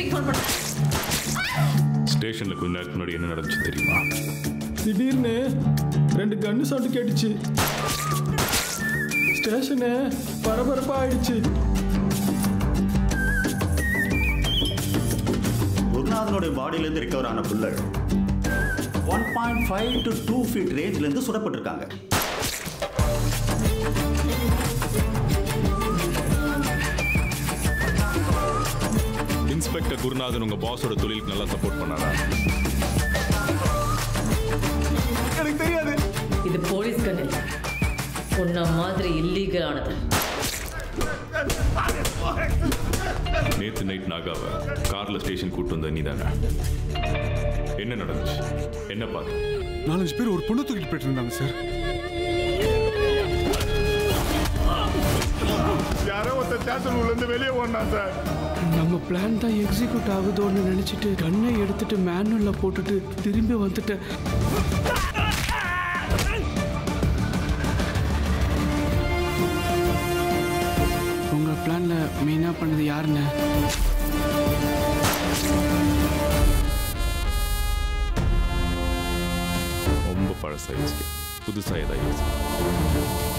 District phone பண்ணு. ஸ்டேஷன்ல கொஞ்ச நேரத்துக்கு முன்னாடி என்ன நடந்துச்சு தெரியுமா? திடீர்னு 2 கன்னு சவுண்ட் கேட்டுச்சு. ஸ்டேஷனு பரபரப்பா ஆயிடுச்சு. குருநாதனுடைய பாடியிலேருந்து ரிகவர் ஆன புல்லட் 1.5 to 2 feet ரேஞ்சிலேருந்து சுடப்பட்டிருக்காங்க. இன்ஸ்பெக்டர் குருநாதன் உங்க பாஸோட தொழிலுக்கு நல்லா சப்போர்ட் பண்ணாரா? எனக்கு தெரியாது. இது போலீஸ் கன் இல்லை, உன்ன மாதிரி இல்லீகல் ஆனது. நேத்து நைட் நாகாவை கார்ல ஸ்டேஷன் கூட்டு வந்த நீதானே? என்ன நடந்துச்சு? என்ன பார்த்து? 4-5 பேர் ஒரு பொண்ணு தூக்கிட்டு போயிட்டு இருந்தாங்க சார். யாரோ ஒருத்தர் ஸ்டேஷன் உள்ள இருந்து வெளியே ஓடினா சார். நம்ம பிளான் தான் எக்ஸிக்யூட் ஆகுதோன்னு நினைச்சிட்டு கண்ணை எடுத்துட்டு மேனுவல்ல போட்டுட்டு திரும்பி வந்துட்டேன். உங்க பிளான்ல மெயினா பண்ணது யாருன்னு? ரொம்ப பழசாயிடுச்சு, புதுசா ஏதாவது